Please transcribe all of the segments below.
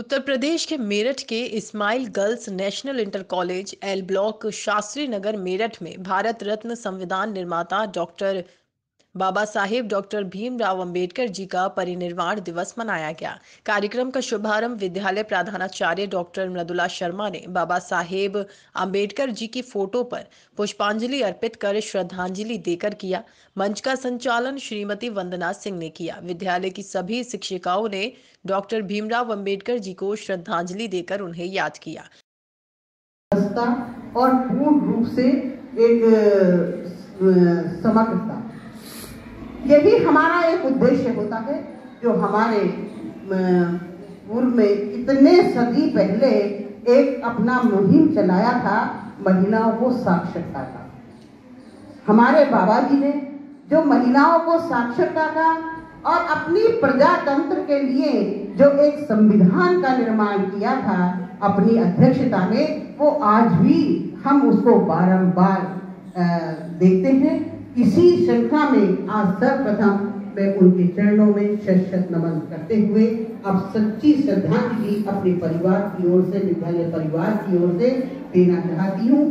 उत्तर प्रदेश के मेरठ के Ismail girls national inter college L block Shastri Nagar Meerut में भारत रत्न संविधान निर्माता डॉक्टर बाबा साहेब डॉक्टर भीमराव अंबेडकर जी का परिनिर्वाण दिवस मनाया गया। कार्यक्रम का शुभारंभ विद्यालय प्रधानाचार्य डॉक्टर मृदुला शर्मा ने बाबा साहेब अंबेडकर जी की फोटो पर पुष्पांजलि अर्पित कर श्रद्धांजलि देकर किया। मंच का संचालन श्रीमती वंदना सिंह ने किया। विद्यालय की सभी शिक्षिकाओं ने डॉक्टर भीमराव अंबेडकर जी को श्रद्धांजलि देकर उन्हें याद किया और पूर्ण रूप से एक समग्रता, यही हमारा एक उद्देश्य होता है। जो हमारे पूर्व में इतने सदी पहले एक अपना मुहिम चलाया था महिलाओं को साक्षरता का। हमारे बाबा जी ने जो महिलाओं को साक्षरता का और अपनी प्रजातंत्र के लिए जो एक संविधान का निर्माण किया था अपनी अध्यक्षता में, वो आज भी हम उसको बारंबार देखते हैं। इसी श्रृंखला में आज सर्वप्रथम मैं उनके चरणों में शत नमन करते हुए अब सच्ची श्रद्धांजलि अपने परिवार की ओर से, विद्यालय परिवार की ओर से देना चाहती हूँ।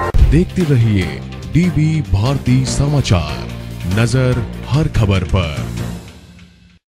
देखते रहिए डीबी भारती समाचार, नजर हर खबर पर।